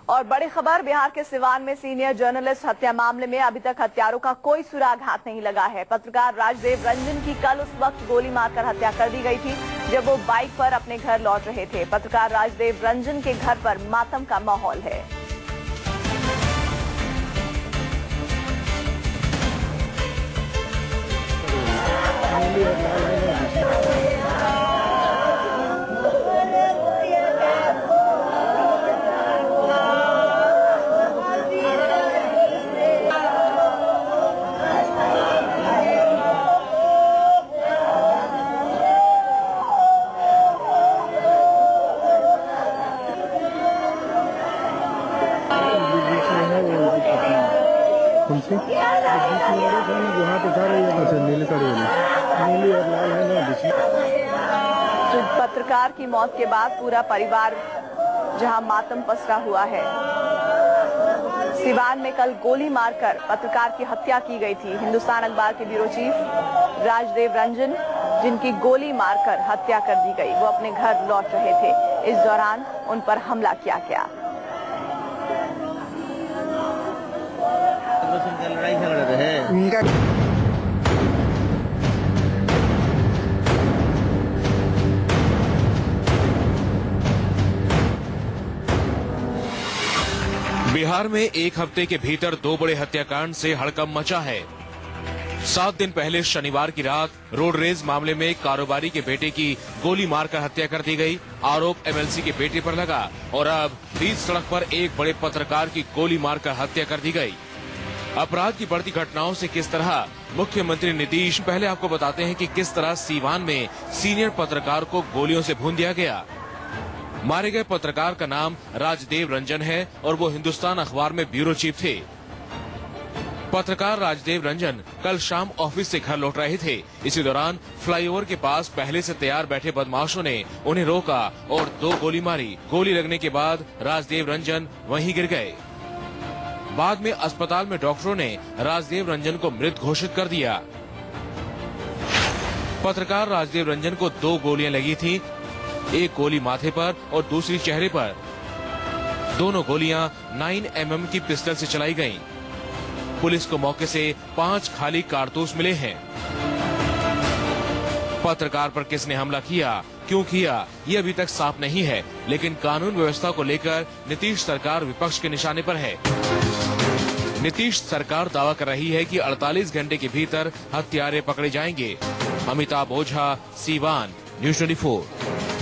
और बड़ी खबर, बिहार के सिवान में सीनियर जर्नलिस्ट हत्या मामले में अभी तक हत्यारों का कोई सुराग हाथ नहीं लगा है। पत्रकार राजदेव रंजन की कल उस वक्त गोली मारकर हत्या कर दी गई थी जब वो बाइक पर अपने घर लौट रहे थे। पत्रकार राजदेव रंजन के घर पर मातम का माहौल है। पत्रकार की मौत के बाद पूरा परिवार जहां मातम पसरा हुआ है। सिवान में कल गोली मारकर पत्रकार की हत्या की गई थी। हिंदुस्तान अखबार के ब्यूरो चीफ राजदेव रंजन, जिनकी गोली मारकर हत्या कर दी गई, वो अपने घर लौट रहे थे। इस दौरान उन पर हमला किया गया। लड़ाई झगड़ा रहे। बिहार में एक हफ्ते के भीतर दो बड़े हत्याकांड से हड़कंप मचा है। 7 दिन पहले शनिवार की रात रोड रेज मामले में कारोबारी के बेटे की गोली मारकर हत्या कर दी गई। आरोप एमएलसी के बेटे पर लगा और अब बीच सड़क पर एक बड़े पत्रकार की गोली मारकर हत्या कर दी गई। अपराध की बढ़ती घटनाओं से किस तरह मुख्यमंत्री नीतीश, पहले आपको बताते हैं कि किस तरह सीवान में सीनियर पत्रकार को गोलियों से भून दिया गया। मारे गए पत्रकार का नाम राजदेव रंजन है और वो हिंदुस्तान अखबार में ब्यूरो चीफ थे। पत्रकार राजदेव रंजन कल शाम ऑफिस से घर लौट रहे थे। इसी दौरान फ्लाईओवर के पास पहले से तैयार बैठे बदमाशों ने उन्हें रोका और 2 गोली मारी। गोली लगने के बाद राजदेव रंजन वहीं गिर गए। बाद में अस्पताल में डॉक्टरों ने राजदेव रंजन को मृत घोषित कर दिया। पत्रकार राजदेव रंजन को 2 गोलियां लगी थी, एक गोली माथे पर और दूसरी चेहरे पर। दोनों गोलियां 9mm की पिस्टल से चलाई गईं। पुलिस को मौके से 5 खाली कारतूस मिले हैं। पत्रकार पर किसने हमला किया, क्यों किया, ये अभी तक साफ नहीं है, लेकिन कानून व्यवस्था को लेकर नीतीश सरकार विपक्ष के निशाने पर है। नीतीश सरकार दावा कर रही है कि 48 घंटे के भीतर हत्यारे पकड़े जाएंगे। अमिताभ ओझा, सीवान, न्यूज़ 24।